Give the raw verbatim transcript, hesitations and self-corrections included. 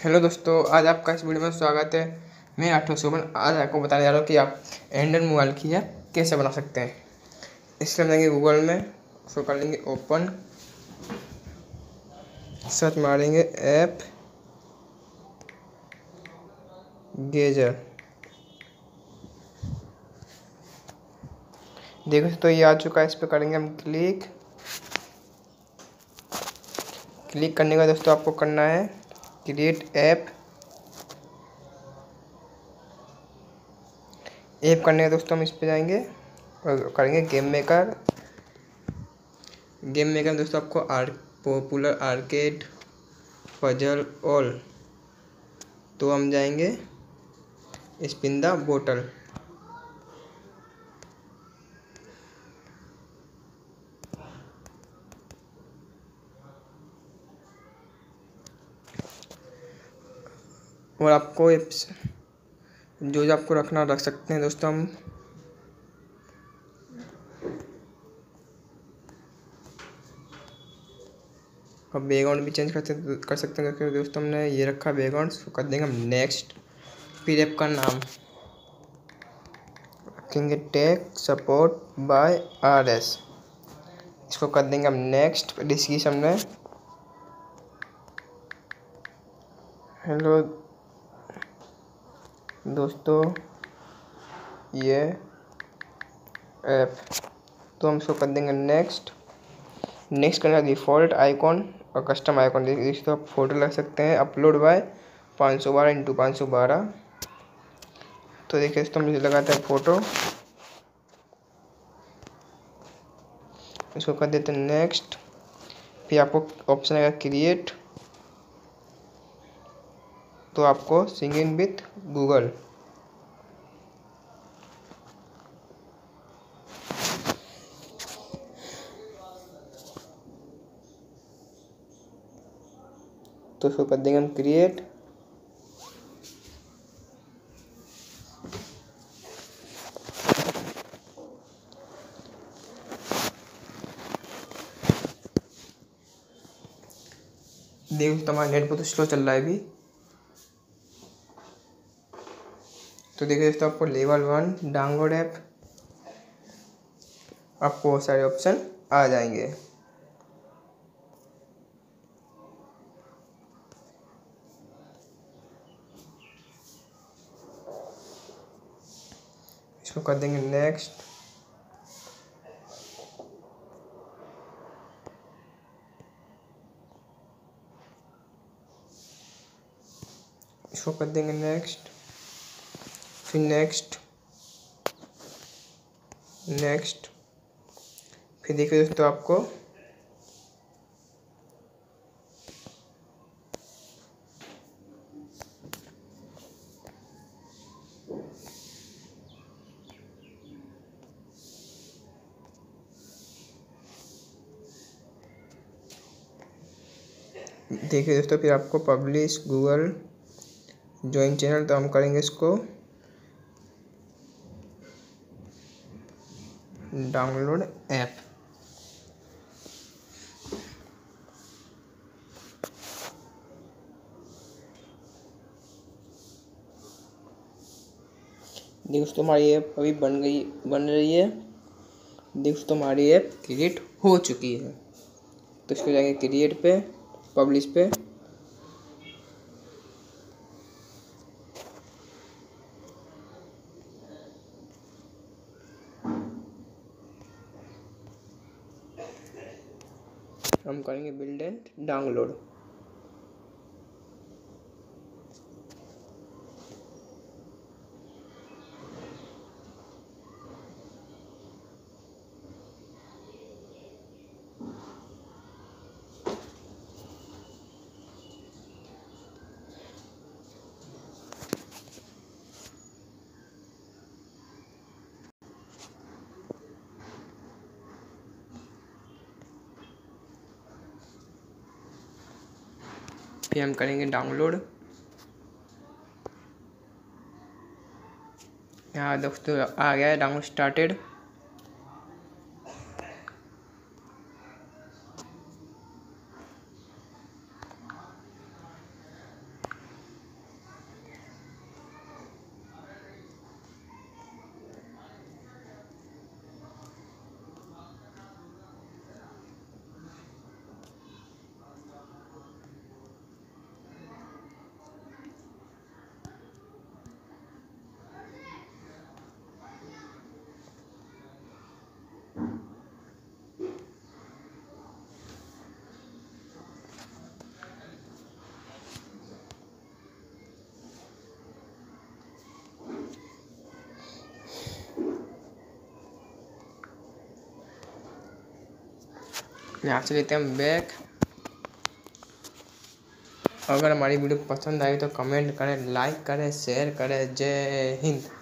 Hello दोस्तों, आज आपका इस वीडियो में स्वागत है। मैं आठो सुमन आज आपको बताने जा रहा हूँ कि आप एंड्रॉइड मोबाइल की ऐप कैसे बना सकते हैं। इसके लिए हम जाएंगे गूगल में, उसको कर लेंगे ओपन, सर्च मारेंगे ऐप गेजर। देखो तो ये आ चुका है, इस पर करेंगे हम क्लिक। क्लिक करने के बाद दोस्तों आपको करना है क्रिएट ऐप। ऐप करने के दोस्तों हम इस पे जाएंगे और करेंगे गेम मेकर। गेम मेकर में दोस्तों आपको are popular arcade puzzle all, तो हम जाएंगे स्पिन द बोतल। और आपको एप्स जो जो आपको रखना रख सकते हैं दोस्तों। हम अब बैकग्राउंड भी चेंज कर सकते कर सकते हैं क्योंकि दोस्तों हमने ये रखा बैकग्राउंड, उसको कर देंगे हम नेक्स्ट। फिर ऐप का नाम रखेंगे tech support by R S, इसको कर देंगे हम नेक्स्ट। डिस्क्रिप्शन में हेलो दोस्तों ये ऐप, तो हम इसको कर देंगे नेक्स्ट। नेक्स्ट करना डिफ़ॉल्ट आइकॉन और कस्टम आइकॉन, इस तो आप फोटो लग सकते हैं। अपलोड बाय पाँच सौ बारह इंटू पाँच सौ बारह, तो देखिए दोस्तों मुझे लगाता है फ़ोटो, इसको कर देते हैं नेक्स्ट। फिर आपको ऑप्शन आएगा क्रिएट, तो आपको सिंग इन विथ गूगल, तो इसको कर देंगे हम क्रिएट। देखो तो हमारा नेट बहुत स्लो चल रहा है अभी। तो देखिए दोस्तों आपको लेवल वन डाउनलोड ऐप, आपको बहुत सारे ऑप्शन आ जाएंगे। इसको कर देंगे नेक्स्ट। इसको कर देंगे नेक्स्ट, फिर नेक्स्ट नेक्स्ट। फिर देखिए दोस्तों आपको देखिए दोस्तों फिर आपको पब्लिश गूगल ज्वाइन चैनल, तो हम करेंगे इसको डाउनलोड ऐप। दोस्तों हमारी ऐप अभी बन गई बन रही है। दोस्तों हमारी ऐप क्रिएट हो चुकी है, तो इसको जाएंगे क्रिएट पे, पब्लिश पे। हम करेंगे बिल्ड एंड डाउनलोड। फिर हम करेंगे डाउनलोड। यहाँ दोस्तों आ गया है डाउनलोड स्टार्टेड। यहाँ से लेते हैं हम बैक। अगर हमारी वीडियो पसंद आई तो कमेंट करें, लाइक करें, शेयर करें। जय हिंद।